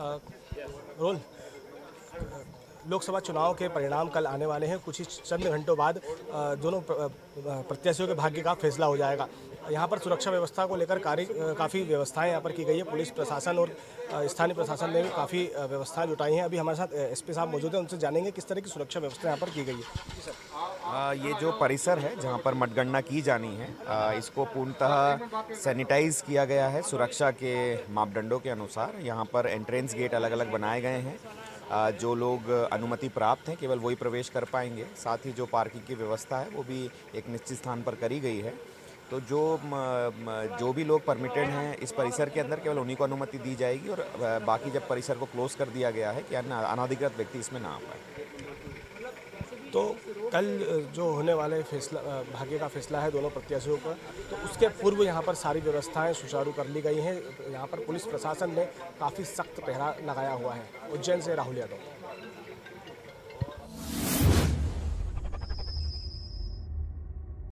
Role Lok Sabha चुनाव के परिणाम कल आने वाले हैं। कुछ ही चंद घंटों बाद दोनों प्रत्याशियों के भाग्य का फैसला हो जाएगा। यहाँ पर सुरक्षा व्यवस्था को लेकर काफ़ी व्यवस्थाएं यहाँ पर की गई है। पुलिस प्रशासन और स्थानीय प्रशासन ने भी काफ़ी व्यवस्थाएं जुटाई हैं। अभी हमारे साथ एसपी साहब मौजूद हैं, उनसे जानेंगे किस तरह की सुरक्षा व्यवस्था यहाँ पर की गई है। ये जो परिसर है जहाँ पर मतगणना की जानी है, इसको पूर्णतः सैनिटाइज किया गया है सुरक्षा के मापदंडों के अनुसार। यहाँ पर एंट्रेंस गेट अलग अलग बनाए गए हैं। जो लोग अनुमति प्राप्त हैं केवल वही प्रवेश कर पाएंगे। साथ ही जो पार्किंग की व्यवस्था है वो भी एक निश्चित स्थान पर करी गई है। तो जो भी लोग परमिटेड हैं इस परिसर के अंदर केवल उन्हीं को अनुमति दी जाएगी और बाकी जब परिसर को क्लोज कर दिया गया है कि अनाधिकृत व्यक्ति इसमें ना आ पाए। तो कल जो होने वाले भाग्य का फैसला है दोनों प्रत्याशियों का, तो उसके पूर्व यहाँ पर सारी व्यवस्थाएं सुचारू कर ली गई हैं। यहाँ पर पुलिस प्रशासन ने काफ़ी सख्त पहरा लगाया हुआ है। उज्जैन से राहुल यादव।